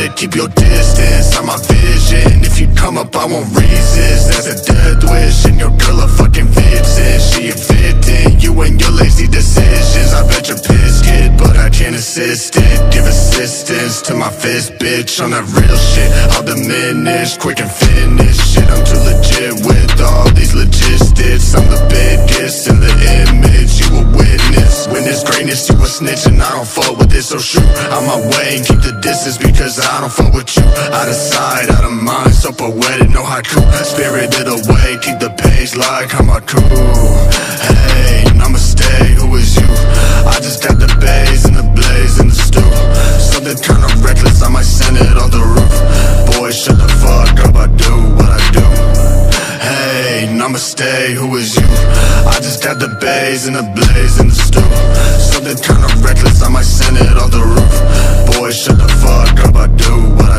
keep your distance. I'm my vision. If you come up, I won't resist. There's a death wish, and your girl a fucking vixen. She a victim, you and your lazy decisions. I bet you're pissed, kid, but I can't assist it. Give assistance to my fist, bitch. On that real shit, I'll diminish, quick and finish shit. I'm too legit with all these logistics. I'm the biggest in the image you a witness. When there's greatness, you a snitch, and I don't fuck with it. So shoot out my way and keep the distance, because I don't fuck with you. Out of sight, out of mind, so poetic, no haiku. Spirited away, keep the page like Hamaku. Hey, namaste, who is you? I just got the bass and the blaze and the stew. Something kinda reckless, I might send it on the roof. Boy, shut the fuck up, I do what I do. Hey, namaste, who is you? I just got the bass and the blaze and the stew. Something kinda reckless, I might send it on the roof. Boy, shut the fuck up, I do what